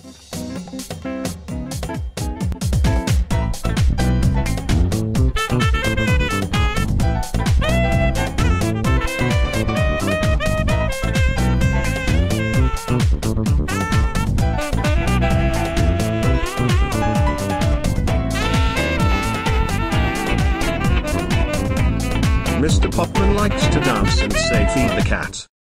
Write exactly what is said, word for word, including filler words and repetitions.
Mister Popman likes to dance and say feed the cat.